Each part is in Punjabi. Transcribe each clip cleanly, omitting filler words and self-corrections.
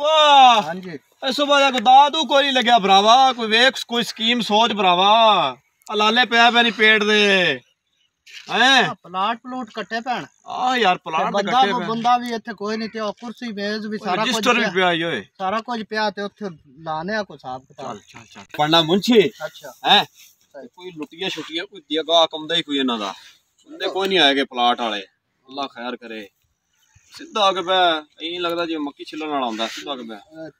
वाह हाँ जी सुबह को दादू कोई नहीं लग्या भरावा कोई वेख कोई स्कीम सोच भरावा अलाले पे नहीं पेट दे हैं प्लाट प्लूट कट्टे पैन यार प्लाट बंदा बंदा भी इत्थे कोई नहीं ते कुर्सी मेज भी सारा कुछ रजिस्टर भी पिया होए सारा कुछ पिया ते उत्थे लाने को हिसाब किताब चल चल चल पढ़ना मुंशी अच्छा हैं कोई लुटिया छुटिया कोई दिया कमदा ही कोई इन्हां दा बंदे कोई नहीं आएगे प्लाट वाले अल्लाह खैर करे सीधा आके बे ऐ लगदा जे मक्की छिलण वाला हुंदा सीधा आके बे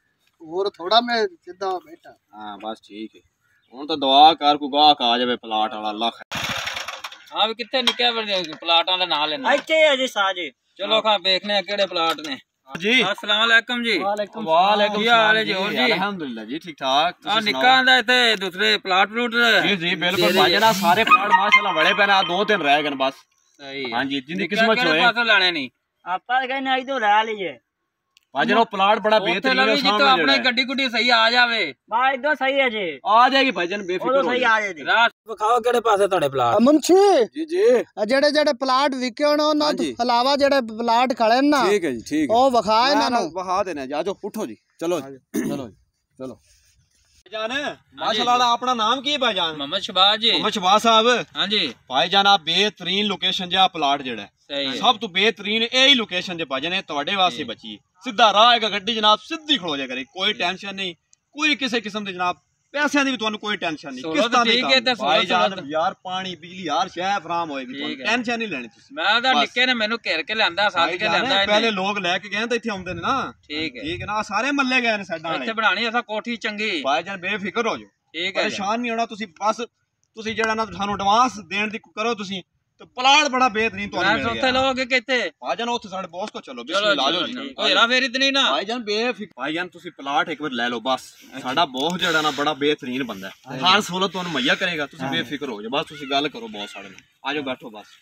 और थोड़ा मैं सीधा बैठा हां बस ठीक है हुन तो दुआ कर को गाहक आ जावे प्लाट वाला अल्लाह खैर हां भी किथे निकया प्लाट वाला ना लेना ਇੱਥੇ ਹੈ जी साजे चलो खा देखने केड़े प्लाट ने जी अस्सलाम वालेकुम जी वालेकुम की हाल है जी और जी अल्हम्दुलिल्लाह जी ठीक ठाक आ निक्का आंदा इथे दूसरे प्लाट प्लूट जी जी बिल्कुल भाईजान सारे प्लाट माशाल्लाह बड़े पैने दो तीन रह गए बस सही हां जी जिंदी किस्मत केड़े पासों लाने नहीं ਆਪਾਂ ਕਹਿੰਦੇ ਅੱਜ ਤੋਂ ਲੈ ਲਈਏ भाईजान वो प्लाट बड़ा बेहतरीन है जी तो अपनी गड्डी गुड्डी सही आ जावे बा इधर सही है जी आ जाएगी भाईजान बेफिक्र हो सही आ जाएगी रात ਵਿਖਾਓ ਕਿਹੜੇ ਪਾਸੇ ਤੁਹਾਡੇ ਪਲਾਟ मुंशी जी जी ਜਿਹੜੇ ਜਿਹੜੇ ਪਲਾਟ ਵਿਕੇ ਹੋਣ ਉਹਨਾਂ ਤੋਂ ਇਲਾਵਾ ਜਿਹੜੇ ਪਲਾਟ ਖੜੇ ਨੇ ਨਾ ठीक है जी ठीक है ਉਹ ਵਿਖਾ ਇਹਨਾਂ ਨੂੰ बहा देना जा जाओ उठो जी चलो चलो चलो भाईजान माशाल्लाह अपना नाम की है भाईजान मोहम्मद शहबाज जी मोहम्मद शहबाज साहब हां जी भाईजान आप बेहतरीन लोकेशन जा प्लाट जेड़ा सही सब तो बेहतरीन यही लोकेशन जे भाईजान है ਤੁਹਾਡੇ ਵਾਸਤੇ बची सीधा राह है गड्डी जनाब सीधी खड़ो जा करे कोई टेंशन नहीं कोई किसी किस्म दे जनाब पैसे दी भी ਤੁਹਾਨੂੰ ਕੋਈ ਟੈਨਸ਼ਨ ਨਹੀਂ ਕਿਸ ਤਰ੍ਹਾਂ ठीक है ते ਭਾਈਜਾਨ ਯਾਰ ਪਾਣੀ ਬਿਜਲੀ ਹਰ ਸ਼ੈ ਫਰਾਮ ਹੋਏਗੀ ਤੁਹਾਨੂੰ ਟੈਨਸ਼ਨ ਨਹੀਂ ਲੈਣੀ ਤੁਸੀਂ ਮੈਂ ਤਾਂ ਨਿੱਕੇ ਨੇ ਮੈਨੂੰ ਘੇਰ ਕੇ ਲਿਆਂਦਾ ਸਾਥ ਕੇ ਲਿਆਂਦਾ ਪਹਿਲੇ ਲੋਕ ਲੈ ਕੇ ਗਏ ਤਾਂ ਇੱਥੇ ਆਉਂਦੇ ਨੇ ਨਾ ਠੀਕ ਹੈ ਨਾ ਸਾਰੇ ਮੱਲੇ ਗਏ ਨੇ ਸਾਡਾ ਇੱਥੇ ਬਣਾਣੀ ਅਸਾਂ ਕੋਠੀ ਚੰਗੀ ਭਾਈਜਾਨ ਬੇਫਿਕਰ ਹੋ ਜਾਓ ਠੀਕ ਹੈ ਪਰੇਸ਼ਾਨ ਨਹੀਂ ਹੋਣਾ ਤੁਸੀਂ ਬਸ ਤੁਸੀਂ ਜਿਹੜਾ ਨਾ ਸਾਨੂੰ ਐਡਵਾਂਸ ਦੇਣ ਦੀ ਕਰੋ ਤੁਸੀਂ ਤੇ ਪਲਾਟ ਬੜਾ ਬਿਹਤਰੀਨ ਤੁਹਾਨੂੰ ਮਿਲ ਗਿਆ ਉੱਥੇ ਲੋਗੇ ਕਿੱਥੇ ਭਾਈਜਾਨ ਉੱਥੇ ਸਾਡੇ ਬੌਸ ਕੋ ਚਲੋ ਬਿਸਮਿਲ੍ਲਾ ਆਜੋ ਜੀ ਕੋਈ ਹੈਰਾ ਫੇਰੀ ਤੇ ਨਹੀਂ ਨਾ ਭਾਈਜਾਨ ਬੇਫਿਕਰ ਭਾਈਜਾਨ ਤੁਸੀਂ ਪਲਾਟ ਇੱਕ ਵਾਰ ਲੈ ਲਓ ਬਸ ਸਾਡਾ ਬੌਸ ਜਿਹੜਾ ਨਾ ਬੜਾ ਬਿਹਤਰੀਨ ਬੰਦਾ ਹੈ ਹਰ ਸਹੂਲਤ ਤੁਹਾਨੂੰ ਮੁਹੱਈਆ ਕਰੇਗਾ ਤੁਸੀਂ ਬੇਫਿਕਰ ਹੋ ਜਾਓ ਬਸ ਤੁਸੀਂ ਗੱਲ ਕਰੋ ਬੌਸ ਸਾਡੇ ਨਾਲ ਆਜੋ ਬੈਠੋ ਬਸ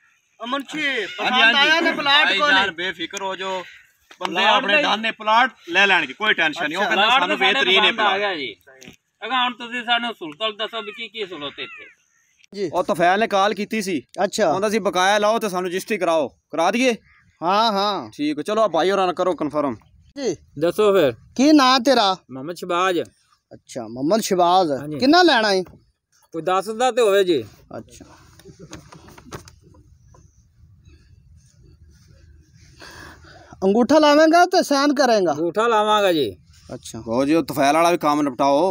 मुंशी पसंद आया ने प्लाट को ਭਾਈਜਾਨ ਬੇਫਿਕਰ ਹੋ ਜਾਓ ਬੰਦੇ ਆਪਣੇ ਦਾਨੇ ਪਲਾਟ ਲੈ ਲੈਣਗੇ ਕੋਈ ਟੈਨਸ਼ਨ ਨਹੀਂ ਉਹ ਕਹਿੰਦਾ ਸਾਨੂੰ ਬਿਹਤਰੀਨ ਹੈ ਆ ਗਿਆ ਜੀ ਅਗਾ ਹੁਣ ਤੁਸੀਂ ਸਾਨੂੰ ਸਹੂਲਤ ਦੱਸੋ ਵੀ ਕੀ ਸਹੂਲਤ ਇੱਥੇ जी ਉਹ ਤਫੈਲ ਨੇ ਕਾਲ ਕੀਤੀ ਸੀ अच्छा ਉਹਦਾ ਸੀ ਬਕਾਇਆ ਲਾਓ ਤੇ ਸਾਨੂੰ ਰਜਿਸਟਰੀ ਕਰਾਓ ਕਰਾ ਦਈਏ हाँ हाँ ਠੀਕ ਹੈ ਚਲੋ ਭਾਈ ਹੋਰਾਂ ਨਾਲ ਕਰੋ ਕਨਫਰਮ जी ਦੱਸੋ ਫਿਰ की ना तेरा ਮੁਹੰਮਦ ਸ਼ਹਬਾਜ अच्छा मोहम्मद शहबाज हाँ जी। कितना लेना है ਕੋਈ 10 ਦਾ ਤੇ ਹੋਵੇ ਜੀ अच्छा अंगूठा लावेगा तो साइन करेगा ਅੰਗੂਠਾ ਲਾਵਾਂਗਾ ਜੀ अच्छा ਉਹ ਜੀ ਉਹ ਤਫੈਲ ਵਾਲਾ ਵੀ ਕੰਮ ਨਿਪਟਾਓ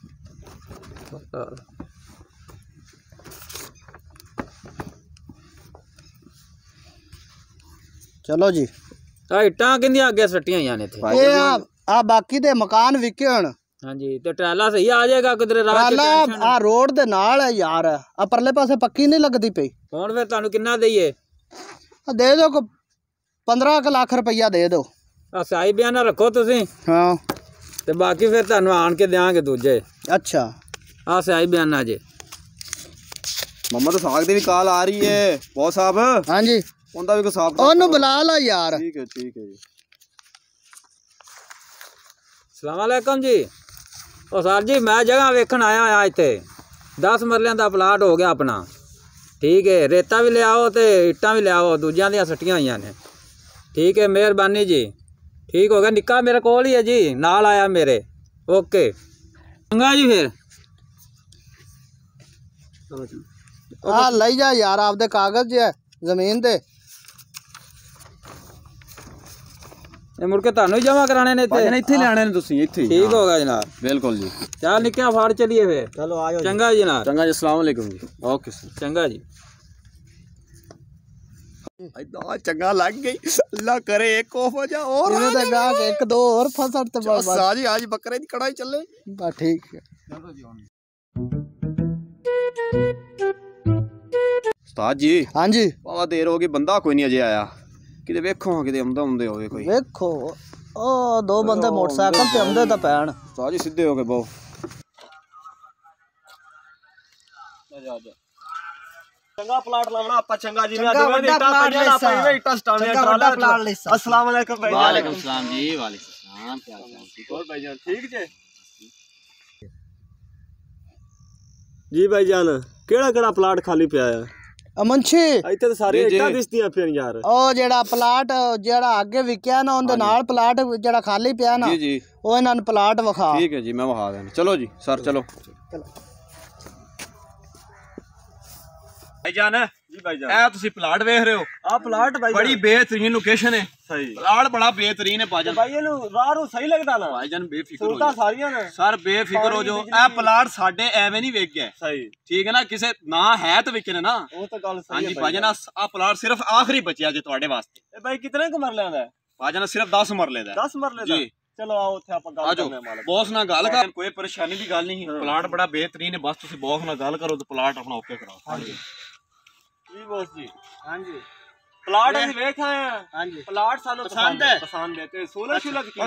चलो जी ਤਾਂ ਇੱਟਾਂ ਕਿੰਦੀਆਂ ਅੱਗੇ ਸੱਟੀਆਂ ਹੋਈਆਂ ਨੇ ਇੱਥੇ ये आ बाकी दे मकान विके हन ਹਾਂਜੀ ਤੇ ਟਰਾਲਾ ਸਹੀ ਆ ਜਾਏਗਾ ਕਿਧਰੇ ਰਾਹ ਚ ट्राला आ रोड दे नाल है यार आ परले पासे पक्की नहीं लगदी पई ਹੁਣ ਫਿਰ ਤੁਹਾਨੂੰ ਕਿੰਨਾ ਦਈਏ आ दे दो को 15 लाख रुपया दे दो ਆ ਸਾਈ ਬਿਆਨਾ ਰੱਖੋ ਤੁਸੀਂ हाँ ਤੇ ਬਾਕੀ ਫਿਰ ਤੁਹਾਨੂੰ ਆਣ ਕੇ ਦੇਾਂਗੇ ਦੂਜੇ अच्छा ਆ ਸਾਈ ਬਿਆਨਾ ਜੇ ਮੰਮਾ ਤਾਂ ਸਾਗ ਦੀ ਵੀ ਕਾਲ ਆ ਰਹੀ ਹੈ ਬਹੁਤ ਸਾਹਿਬ हाँ जी ਉਹਦਾ ਵੀ ਕੋਈ ਸਾਫ ओनू बुला ला यार ਠੀਕ ਹੈ ਜੀ ਸਲਾਮ ਅਲੈਕਮ ਜੀ ਉਹ ਸਰ ਜੀ ਮੈਂ ਜਗ੍ਹਾ ਵੇਖਣ ਆਇਆ ਹੋਇਆ ਇੱਥੇ 10 ਮਰਲਿਆਂ ਦਾ ਪਲਾਟ ਹੋ ਗਿਆ ਆਪਣਾ ਠੀਕ ਹੈ ਰੇਤਾ ਵੀ ਲਿਆਓ ਤੇ ਇੱਟਾਂ ਵੀ ਲਿਆਓ ਦੂਜਿਆਂ ਦੀਆਂ ਸੱਟੀਆਂ ਹੋਈਆਂ ਨੇ ਠੀਕ ਹੈ ਮਿਹਰਬਾਨੀ ਜੀ ਠੀਕ ਹੋ ਗਿਆ ਨਿੱਕਾ ਮੇਰੇ ਕੋਲ ਹੀ ਹੈ ਜੀ ਨਾਲ ਆਇਆ ਮੇਰੇ ਓਕੇ ਚੰਗਾ ਜੀ ਫਿਰ आ लई जा यार आपदे कागज जे जमीन दे ਇਹ ਮੁੜ ਕੇ ਤੁਹਾਨੂੰ ਹੀ ਜਮਾ ਕਰਾਣੇ ਨੇ ਭਾਜਨ ਇੱਥੇ ਇੱਥੇ ਲੈਣੇ ਨੇ ਤੁਸੀਂ ਇੱਥੇ ਠੀਕ ਹੋ ਗਿਆ ਜਨਾਬ ਬਿਲਕੁਲ ਜੀ ਚੱਲ ਨਿੱਕਿਆ ਫਾੜ ਚਲੀਏ ਫਿਰ चलो आयो ਚੰਗਾ ਜੀ ਜਨਾਬ ਚੰਗਾ ਜੀ ਅਸਲਾਮ ਵਾਲੇਕੁਮ ਜੀ ਓਕੇ ਸਰ ਚੰਗਾ ਜੀ ਇਦਾਂ ਚੰਗਾ ਲੱਗ ਗਈ ਅੱਲਾ ਕਰੇ ਇੱਕ ਆਫ ਹੋ ਜਾ और इन्हें तो गा के एक दो और फसट ते बस ਸਾਜੀ ਅੱਜ ਬੱਕਰੇ ਦੀ ਕੜਾਈ ਚੱਲੇ बस ठीक है ਉਸਤਾਦ ਜੀ हाँ जी ਬਾਵਾ ਦੇਰ ਹੋ ਗਈ ਬੰਦਾ ਕੋਈ ਨਹੀਂ ਅਜੇ ਆਇਆ ਕਿਤੇ ਵੇਖੋ ਕਿਤੇ ਆਉਂਦਾ ਹੁੰਦੇ ਹੋਵੇ ਕੋਈ देखो ओ दो बंदे मोटरसाइकिल पे आंदे ता पैन ਉਸਤਾਦ ਜੀ ਸਿੱਧੇ ਹੋ ਕੇ ਬਹੁ ਚੰਗਾ ਪਲਾਟ ਲਾਉਣਾ ਆਪਾਂ ਚੰਗਾ ਜੀ ਮੈਂ ਦੋਵੇਂ ਇੱਟਾਂ ਪਾਈਆਂ ਆਪਾਂ ਇਵੇਂ ਇੱਟਾਂ ਸਟਾਉਣੇ ਟਰਾਲਾ ਅਸਲਾਮ ਵਾਲੇਕਮ ਭਾਈ ਵਾਲੇਕੁਮ ਸਲਾਮ ਜੀ ਵਾਲੇਕੁਮ ਸਲਾਮ ਕੀ ਹਾਲ ਚਾਲ ਠੀਕ ਹੋ ਭਾਈ ਜਾਨ ਠੀਕ ਜੇ जी भाईजान केड़ा केड़ा प्लाट खाली पिया है ਮੁੰਸ਼ੀ ਇੱਥੇ ਤਾਂ ਸਾਰੇ ਇੱਟਾਂ ਦਿਸਦੀਆਂ ਫਿਰ ਯਾਰ। ਉਹ ਜਿਹੜਾ ਪਲਾਟ ਜਿਹੜਾ ਅੱਗੇ ਵਿਕਿਆ ਨਾ ਉਹਦੇ ਨਾਲ ਪਲਾਟ ਜਿਹੜਾ ਖਾਲੀ ਪਿਆ ਨਾ ਜੀ ਉਹ ਇਹਨਾਂ ਨੂੰ ਪਲਾਟ ਵਿਖਾ। ਠੀਕ ਹੈ ਜੀ ਮੈਂ ਵਿਖਾ ਦੇਣਾ। ਚਲੋ ਜੀ ਸਰ ਚਲੋ। ਭਾਈਜਾਨ ਜੀ ਭਾਈਜਾਨ ਇਹ ਤੁਸੀਂ ਪਲਾਟ ਵੇਖ ਰਹੇ ਹੋ। ਆ ਪਲਾਟ ਭਾਈ ਬੜੀ ਬੇਹਤਰੀਨ ਲੋਕੇਸ਼ਨ ਹੈ। ਸਹੀ ਪਲਾਟ ਬੜਾ ਬੇਹਤਰੀਨ ਹੈ ਭਾਈਜਾਨ। ਭਾਈ ਇਹਨੂੰ ਰਾਹ ਨੂੰ ਸਹੀ ਲੱਗਦਾ ਨਾ ਭਾਈਜਾਨ ਬੇਫਿਕਰ ਹੋ ਸਹੂਲਤਾਂ ਜਾਓ ਸਾਰੀਆਂ ਨੇ ਸਰ, ਬੇਫਿਕਰ ਹੋ ਜਾਓ। ਇਹ ਪਲਾਟ ਸਾਡੇ ਐਵੇਂ ਨਹੀਂ ਵਿਕ ਗਿਆ। ਸਹੀ ਠੀਕ ਹੈ ਨਾ, ਕਿਸੇ ਨਾ ਹੈ ਤਾਂ ਵਿਕਨੇ ਨਾ। ਉਹ ਤਾਂ ਗੱਲ ਸਹੀ ਹਾਂਜੀ ਹੈ ਭਾਈਜਾਨ ਆ ਪਲਾਟ ਸਿਰਫ ਆਖਰੀ ਬਚਿਆ ਜੇ ਤੁਹਾਡੇ ਵਾਸਤੇ। ਇਹ ਭਾਈ ਕਿਤਨੇ ਕੁ ਮਰਲਿਆਂ ਦਾ? ਭਾਈਜਾਨ ਸਿਰਫ 10 ਮਰਲੇ ਦਾ। 10 ਮਰਲੇ ਦਾ। ਜੀ ਚਲੋ ਆਓ ਉੱਥੇ ਆਪਾਂ ਗੱਲ ਆਜੋ ਕਰਨੇ ਮਾਲਕ। ਬੌਸ ਨਾਲ ਗੱਲ ਕਰ, ਕੋਈ ਪਰੇਸ਼ਾਨੀ ਦੀ ਗੱਲ ਨਹੀਂ। ਪਲਾਟ ਬੜਾ ਬੇਹਤਰੀਨ ਹੈ, ਬਸ ਤੁਸੀਂ ਬੌਸ ਨਾਲ ਗੱਲ ਕਰੋ ਤੇ ਪਲਾਟ ਆਪਣਾ ਓਕੇ ਕਰਾਓ। ਹਾਂਜੀ ਜੀ ਬੋਸ ਜੀ। ਹਾਂਜੀ ਪਲਾਟ ਅਸੀਂ ਵੇਖ ਆਏ ਆ। ਹਾਂਜੀ ਪਲਾਟ ਸਾਨੂੰ ਪਸੰਦ ਹੈ। ਪਸੰਦ ਹੈ ਤੇ 16 ਸ਼ੁਲਕ ਕੀ ਹੈ?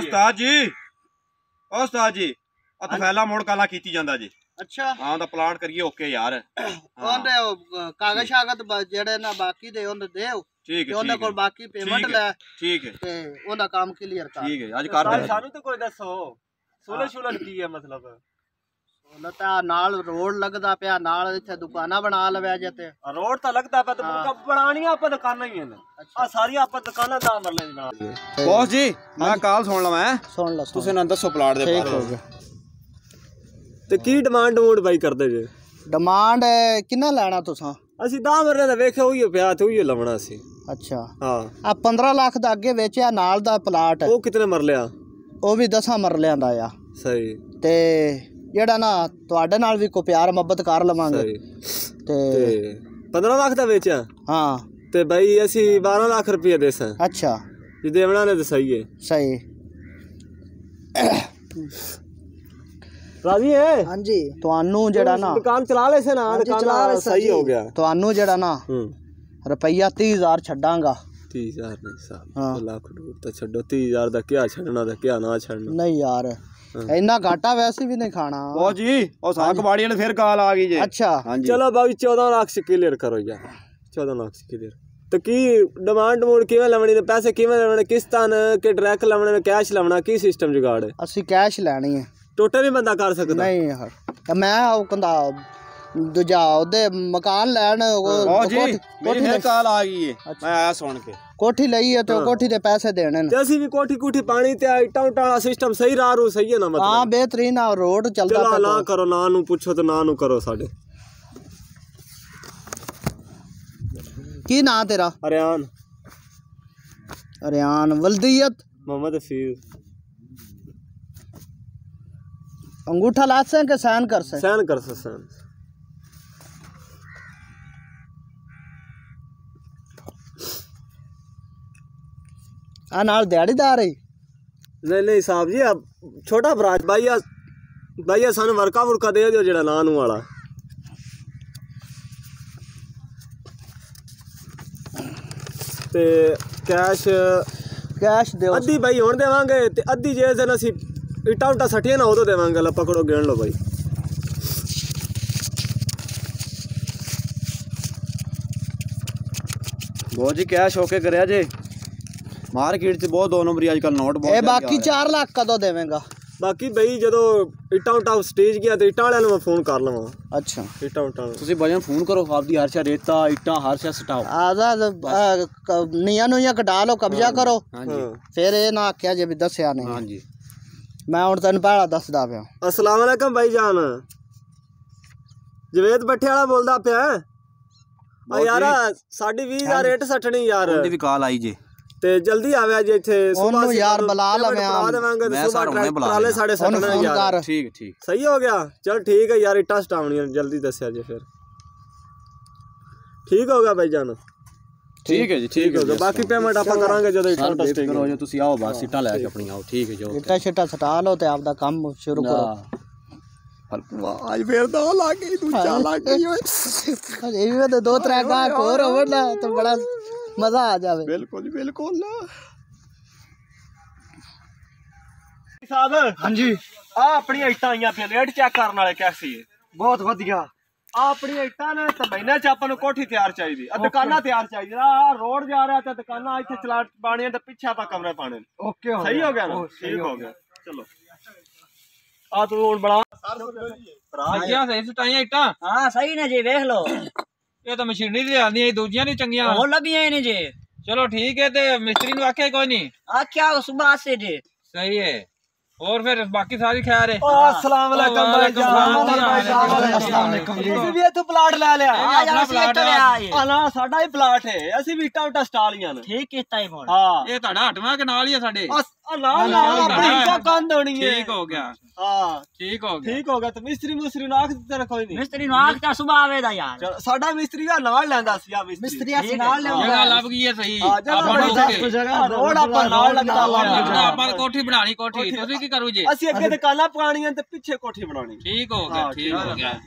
ਉਸਤਾਦ ਜੀ ਆ ਤਫੈਲਾ ਮੋੜ ਕਾਲਾ ਕੀਤੀ ਜਾਂਦਾ ਜੀ। ਅੱਛਾ ਹਾਂ ਤਾਂ ਪਲਾਟ ਕਰੀਏ ਓਕੇ ਯਾਰ। ਉਹਦੇ ਕਾਗਜ਼ ਸ਼ਾਗਤ ਜਿਹੜੇ ਨਾ ਬਾਕੀ ਦੇ ਉਹਦੇ ਦੇਓ ਠੀਕ ਤੇ ਹੈ ਉਹਦੇ ਕੋਲ ਬਾਕੀ ਪੇਮੈਂਟ ਲੈ ਠੀਕ ਹੈ ਤੇ ਉਹਦਾ ਕੰਮ ਕਲੀਅਰ ਕਰ। ਠੀਕ ਹੈ ਅੱਜ ਕਰ ਦੇ। ਸਾਨੂੰ ਤਾਂ ਕੋਈ ਦੱਸੋ 16 ਸ਼ੁਲਕ ਕੀ ਹੈ ਮਤਲਬ? ਲਤਾ ਨਾਲ ਰੋਡ ਲੱਗਦਾ ਪਿਆ, ਨਾਲ ਇੱਥੇ ਦੁਕਾਨਾਂ ਬਣਾ ਲਵਿਆ ਜੇ ਤੇ ਰੋਡ ਤਾਂ ਲੱਗਦਾ ਪਿਆ ਤੇ ਬਣਾਣੀਆਂ ਆਪਾਂ ਦੁਕਾਨਾਂ ਹੀ ਨੇ। ਆ ਸਾਰੀਆਂ ਆਪਾਂ ਦੁਕਾਨਾਂ ਦਾ ਮਰਲੇ ਨਾਲ। ਬੌਸ ਜੀ ਮੈਂ ਕਾਲ ਸੁਣ ਲਵਾਂ। ਸੁਣ ਲਾ ਤੁਸੀਂ ਨਾ ਦੱਸੋ ਪਲਾਟ ਦੇ ਠੀਕ ਹੋ ਬਾਰੇ। ਗਿਆ। ਤੇ ਕੀ ਡਿਮਾਂਡ ਮੋਡ ਬਾਈ ਕਰਦੇ ਜੇ? ਡਿਮਾਂਡ ਕਿੰਨਾ ਲੈਣਾ ਤੁਸੀਂ? ਅਸੀਂ 10 ਮਰਲੇ ਦਾ ਵੇਖਿਆ ਉਹੀ ਪਿਆ ਤੇ ਉਹੀ ਲਵਣਾ ਸੀ। ਅੱਛਾ ਹਾਂ ਆ 15 ਲੱਖ ਦਾ ਅੱਗੇ ਵੇਚਿਆ ਨਾਲ ਦਾ ਪਲਾਟ, ਉਹ ਕਿਤਨੇ ਮਰਲਿਆ? ਉਹ ਵੀ 10 ਮਰਲਿਆਂ ਦਾ ਆ। ਸਹੀ ਤੇ ਜਿਹੜਾ ਨਾ ਤੁਹਾਡੇ ਨਾਲ ਵੀ ਕੋਈ ਪਿਆਰ ਮੁਹੱਬਤ ਕਰ ਲਵਾਂਗੇ। ਸਹੀ ਤੇ 15 ਲੱਖ ਦਾ ਵੇਚਿਆ? ਹਾਂ ਤੇ ਬਾਈ ਅਸੀਂ 12 ਲੱਖ ਰੁਪਏ ਦੇ ਸਾਂ। ਅੱਛਾ ਜੇ ਦੇਵਣਾ ਨੇ ਤਾਂ ਸਹੀ ਹੈ। ਸਹੀ ਰਾਜੀ ਹੈ? ਹਾਂਜੀ ਤੁਹਾਨੂੰ ਜਿਹੜਾ ਨਾ ਦੁਕਾਨ ਚਲਾ ਲੈ ਸੇ ਨਾ, ਦੁਕਾਨ ਸਹੀ ਹੋ ਗਿਆ। ਤੁਹਾਨੂੰ ਜਿਹੜਾ ਨਾ ਰੁਪਈਆ 30,000 ਛੱਡਾਂਗਾ। 30,000 ਨਹੀਂ ਹਾਂ। ਸਾਹਿਬ, ਲੱਖ ਡੂਰ ਤਾਂ ਛੱਡੋ। 30,000 ਦਾ ਕਿਆ ਛੱਡਣਾ ਤੇ ਕਿਆ ਨਾ ਛੱਡਣਾ। ਨਹੀਂ ਯਾਰ ਇੰਨਾ ਘਾਟਾ ਵੈਸੇ ਵੀ ਨਹੀਂ ਖਾਣਾ। ਬੌਸ ਜੀ ਉਹ ਸਾਗ ਬਾੜੀ ਵਾਲੇ ਫਿਰ ਕਾਲ ਆ ਗਈ ਜੇ। ਅੱਛਾ ਹਾਂਜੀ ਚਲੋ ਬਾਈ 14 ਲੱਖ ਚ ਕਲੀਅਰ ਕਰੋ ਯਾਰ। 14 ਲੱਖ ਚ ਕਲੀਅਰ ਤੇ ਕੀ ਡਿਮਾਂਡ ਮੋਡ ਕਿਵੇਂ ਲਵਣੀ ਨੇ? ਪੈਸੇ ਕਿਵੇਂ ਲਵਣੇ? ਕਿਸ਼ਤਾਂ ਕਿ ਡਾਇਰੈਕਟ ਲਵਣੇ ਨੇ? ਕੈਸ਼ ਲਵਣਾ? ਕੀ ਸਿਸਟਮ ਜੁਗਾੜ ਹੈ? ਅਸੀਂ ਕੈਸ਼ ਲੈਣੀ ਹੈ। ਟੋਟਲ ਨਹੀਂ ਬੰਦਾ ਕਰ ਸਕਦਾ? ਨਹੀਂ ਯਾਰ ਮੈਂ ਉਹ ਕਹਿੰਦਾ ਦੂਜਾ ਉਹਦੇ ਮਕਾਨ ਲੈਣ ਬੌਸ ਜੀ ਮੇਰੀ ਫਿਰ ਕਾਲ ਆ ਗਈ ਹੈ, ਮੈਂ ਆਇਆ ਸੁਣ ਕੇ। ਕੋਠੀ ਲਈ ਹੈ ਤੇ ਕੋਠੀ ਦੇ ਪੈਸੇ ਦੇਣੇ ਨੇ। ਤੇ ਅਸੀਂ ਵੀ ਕੋਠੀ ਕੁਠੀ ਪਾਣੀ ਤੇ ਇੱਟਾਂ ਉਟਾਂ ਵਾਲਾ ਸਿਸਟਮ ਸਹੀ ਰਾਹ ਰੂ ਸਹੀ ਹੈ ਨਾ? ਮਤਲਬ ਹਾਂ ਬਿਹਤਰੀਨ ਆ ਰੋਡ ਚੱਲਦਾ ਚਲੋ ਪਿਆ। ਨਾ ਕਰੋ, ਨਾ ਨੂੰ ਪੁੱਛੋ ਤੇ ਨਾ ਨੂੰ ਕਰੋ। ਸਾਡੇ ਕੀ ਨਾਂ ਤੇਰਾ? ਅਰਿਆਨ ਅਰਿਆਨ। ਵਲਦੀਅਤ? मोहम्मद हफीज। अंगूठा ला से के साइन कर से? साइन कर से साइन। आ नाल दिहाड़ीदार है? नहीं नहीं साहब जी, अब छोटा बराज भाईया सानू वर्का वुरका दे दियो जेड़ा नानू वाला। ते कैश दे अद्धी भाई हुण देवांगे ते अद्धी जे दिन असी इटा उटा सटिए ना उदो देवांगे। ला पकड़ो गिन लो भाई। बहुत जी कैश होके करया जे मार्केट च बहुत 2 नंबरी आजकल नोट बहुत। ए बाकी 4 लाख कदों देवेंगा? बाकी भाई जदों इटा उटा स्टेज गया तो इटा वाले मैं फोन कर लवां। अच्छा इटा उटा तुसी भजन फोन करो आपदी हर शा रेता इटा हर शा सटाओ। आजाद निया नुया कटा लो, कब्जा करो। हां जी फिर ए ना आख्या जे भी दसया नहीं। हां जी मैं हुण तैनूं पहला दसदा पिया। अस्सलाम वालेकुम भाईजान, जवेद भट्टे वाला बोलदा पिया। आ यार साडी 20,000 रेट सटनी यार। उनदी भी कॉल आई जे ते जल्दी आवे जे इथे ओनू यार बुला लवे बता देवांगे ते सुबह ट्राले साढ़े ओनू सटने फोन यार। कर। ठीक ठीक सही हो गया। चल ठीक है यार, इटा स्टावनी जल्दी दसया जे फिर। ठीक हो गया भाईजान। ठीक है जी ठीक है। बाकी पेमेंट आप करांगे जदों इटा टेस्टिंग करो जो तुसी आओ बस इटा लेके अपनी आओ। ठीक है जो इटा शिटा सटा लो ते आपदा काम शुरू करो। आज फिर तो लाग गई दूजा लाग गई ओए। ये भी तो 2-3 गांव और होना तो बड़ा मजा आ जावे। बिल्कुल बिल्कुल। साहब हां जी आ अपनी इटा आईयां पे रेट चेक करन वाले कैसी है? बहुत वधिया। आ अपनी इटा ने ते महीने च अपन कोठी तैयार चाहिए, दुकाना तैयार चाहिए। आ रोड जा रहा ते दुकाना इथे चला पानी ते पीछे आपा कमरे पाने। ओके सही हो गया ना? ठीक हो गया। चलो आ तू हुन बड़ा राज क्या सही सटाइयां इटा? हाँ सही ने जी, देख लो। ਇਹ ਤਾਂ ਮਸ਼ੀਨਰੀ ਦੀ ਆਂਦੀਆਂ ਦੂਜੀਆਂ ਨਹੀਂ ਚੰਗੀਆਂ हो लगी है जी ਚਲੋ ਠੀਕ ਹੈ ਤੇ ਮਿਸਤਰੀ ਨੂੰ ਆਖਿਆ ਕੋਈ ਨਹੀਂ आ क्या सुबह से जी सही है और फिर बाकी सारी खैर है अस्सलाम वालेकुम भाई जान अस्सलाम वालेकुम जी ਅਸੀਂ ਵੀ ਇੱਥੋਂ ਪਲਾਟ ਲੈ ਲਿਆ आज अपना आज प्लाट तो है। आए ਆ ਨਾ ਸਾਡਾ ਹੀ ਪਲਾਟ ਹੈ ਅਸੀਂ ਵੀ ਇੱਟਾਂ ਸਟਾਲੀਆਂ ਨੇ ठीक कितना ही मोड़ ਹਾਂ ਇਹ ਤੁਹਾਡਾ ਹਟਵਾ ਕੇ ਨਾਲ ਹੀ ਹੈ ਸਾਡੇ ਨਾਲ ਨਾਲ ਆਪਣੀ ਇੱਟਾਂ ਕੰਧ ਹੋਣੀ ਹੈ ਠੀਕ ਹੋ ਗਿਆ ਹਾਂ ਠੀਕ ਹੋ ਗਿਆ ਠੀਕ ਹੋ ਗਿਆ ਤੇ ਮਿਸਤਰੀ ਨੂੰ ਆਖ ਦਿੱਤਾ ਕੋਈ ਨਹੀਂ मिस्त्री नो आख का सुबह आवेदा यार ਚਲੋ, ਸਾਡਾ ਮਿਸਤਰੀ ਦਾ ਨਾਲ ਲੈਂਦਾ ਸੀ ਆ ਮਿਸਤਰੀ ਅਸੀਂ ਨਾਲ ਜਗ੍ਹਾ ਲੱਭ ਗਈ ਹੈ ਸਹੀ ਹਾਂ, ਜਗ੍ਹਾ ਆਪਾਂ ਬੜੀ ਨੂੰ ਸਖਤ ਉੱਥੇ- ਜਗ੍ਹਾ ਰੋਡ ਆਪਾਂ ਨਾਲ ਲੱਗਦਾ ਲੱਗਦਾ ਆਪਾਂ ਤਾਂ ਕੋਠੀ ਬਣਾਣੀ ਕੋਠੀ ਤੁਸੀਂ ਕੀ ਕਰੂ ਜੀ ਅਸੀਂ ਅੱਗੇ ਦੁਕਾਨਾਂ ਪਕਾਣੀਆਂ ਤੇ ਪਿੱਛੇ ਕੋਠੀ ਬਣਾਉਣੀ ਠੀਕ ਹੋ ਗਿਆ ਠੀਕ ਹੋ ਗਿਆ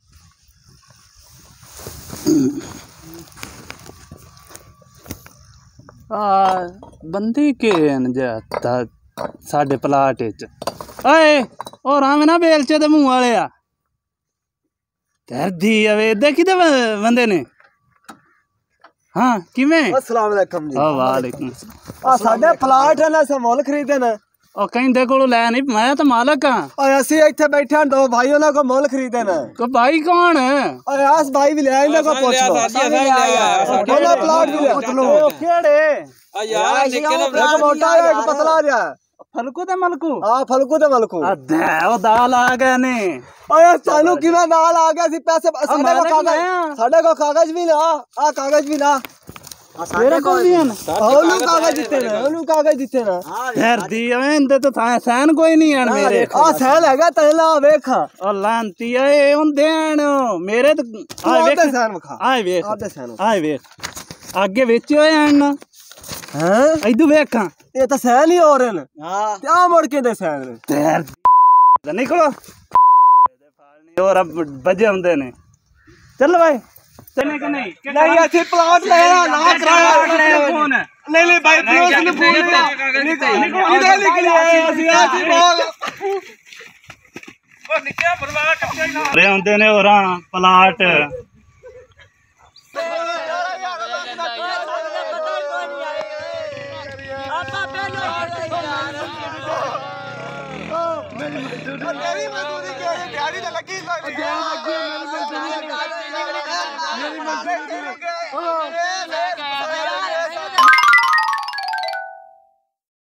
ਬੰਦੀ ਕੇ ਨਜਾਤਾ ਸਾਡੇ ਪਲਾਟ ਵਿੱਚ ਓਏ ਉਹ ਰਾਮ ਨਾ ਬੇਲਚੇ ਦੇ ਮੂੰਹ ਵਾਲੇ ਆ ਕਰਦੀ ਆਵੇ ਦੇਖੀ ਤੇ ਬੰਦੇ ਨੇ ਹਾਂ ਕਿਵੇਂ अस्सलाम वालेकुम जी ਵਾਲੇਕੁਮ ਆ ਸਾਡੇ ਪਲਾਟ ਹੈ ਨਾ ਸੇ ਮੁੱਲ ਖਰੀਦੇ ਨੇ ਉਹ ਕਹਿੰਦੇ ਕੋਲੋਂ ਲੈ ਨਹੀਂ ਮੈਂ ਤਾਂ ਮਾਲਕ ਆ ਓਏ ਅਸੀਂ ਇੱਥੇ ਬੈਠੇ ਹਾਂ ਦੋ ਭਾਈ ਉਹਨਾਂ ਕੋ ਮੁੱਲ ਖਰੀਦੇ ਨੇ ਕੋ ਭਾਈ ਕੌਣ ਓਏ ਆਸ ਭਾਈ ਵੀ ਲੈ ਇਹਨਾਂ ਕੋ ਪੁੱਛ ਲੋ ਉਹਨਾਂ ਪਲਾਟ ਵੀ ਲੈ ਉਹ ਕਿਹੜੇ ਆ ਯਾਰ ਨਿੱਕੇ ਦਾ ਇੱਕ ਮੋਟਾ ਹੈ ਇੱਕ ਪਤਲਾ ਜਿਹਾ ਫਲਕੂ ਤੇ ਮਲਕੂ ਆ ਫਲਕੂ ਤੇ ਮਲਕੂ ਅੱਧੇ ਉਹ ਦਾਲ ਆ ਗਏ ਨੇ ਓਏ ਸਾਨੂੰ ਕਿਵੇਂ ਨਾਲ ਆ ਗਿਆ ਸੀ ਪੈਸੇ ਸਾਡੇ ਕੋ ਕਾਗਜ਼ ਵੀ ਨਾ ਆ ਕਾਗਜ਼ ਵੀ ਨਾ ਤੇਰੇ ਕੋਲ ਵੀ ਹਨ ਉਹਨੂੰ ਕਾਗਜ਼ ਦਿੱਤੇ ਨੇ ਉਹਨੂੰ ਕਾਗਜ਼ ਦਿੱਤੇ ਨੇ ਧਰਦੀ ਐਵੇਂ ਇਹਦੇ ਤਾਂ ਸੈਨ ਕੋਈ ਨਹੀਂ ਆਣ ਮੇਰੇ ਆ ਸਹਿਲ ਹੈਗਾ ਤੈਲਾ ਵੇਖ ਉਹ ਲਾਂਤੀ ਏ ਹੁੰਦੇ ਆਣ ਮੇਰੇ ਤਾਂ ਆ ਵੇਖ ਸਹਿਨ ਵਿਖਾ ਆਏ ਵੇਖ ਆਦੇ ਸਹਿਨ ਆਏ ਵੇਖ ਅੱਗੇ ਵਿੱਚ ਹੋਏ ਆਣ ਹੈ ਇਧੂ ਵੇਖਾਂ ਇਹ ਤਾਂ ਸਹਿਲ ਹੀ ਹੋ ਰਹੇ ਨੇ ਹਾਂ ਤੇ ਆ ਮੁੜ ਕੇ ਦੇ ਸਹਿਲ ਨੇ ਧਰ ਨਿਕਲੋ ਹੋਰ ਵੱਜੇ ਹੁੰਦੇ ਨੇ ਚੱਲ ਬਾਈ ਤਨੇ ਕਿ ਨਹੀਂ ਨਹੀਂ ਅਸੀਂ ਪਲਾਟ ਲਿਆ ਨਾ ਕਰਾਇਆ ਨਹੀਂ ਨਹੀਂ ਭਾਈ ਪਲੋਸ ਨੂੰ ਫੋਨ ਨਿਕਲ ਨਿਕਲ ਅਸੀਂ ਬਹੁਤ ਉਹ ਨਿੱਕਿਆ ਪਰਵਾਹ ਕੱਟਿਆ ਹੀ ਨਾ ਰੇ ਹੁੰਦੇ ਨੇ ਹੋਰਾਂ ਪਲਾਟ ਤੇਰੀ ਮਜ਼ਦੂਰੀ ਕਿਹੜੀ ਦਿਹਾੜੀ ਤੇ ਲੱਗੀ ਮੇਰੀ ਮਜ਼ਦੂਰੀ